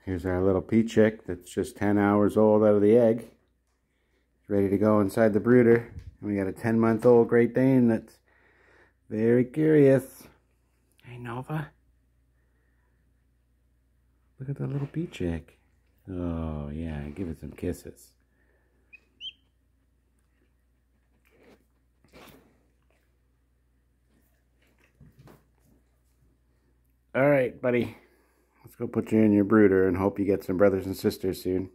Here's our little Peachick that's just 10 hours old out of the egg. Ready to go inside the brooder. And we got a 10-month-old Great Dane that's very curious. Hey, Nova. Look at the little Peachick. Oh, yeah, give it some kisses. All right, buddy. Let's go put you in your brooder and hope you get some brothers and sisters soon.